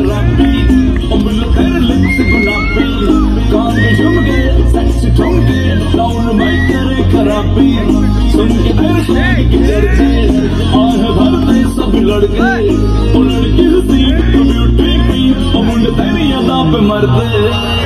शराबी अम्बल तेरे लिप्स गुलाबी कान के झुमके सेक्स ठुमके टाउन में करे खराबी सुन के तेरे शौक की चर्चे आह भरते सब लड़के ओ लड़की हसीन तू ब्यूटी क्वीन ओ मुंडे तेरी अदा पे मरते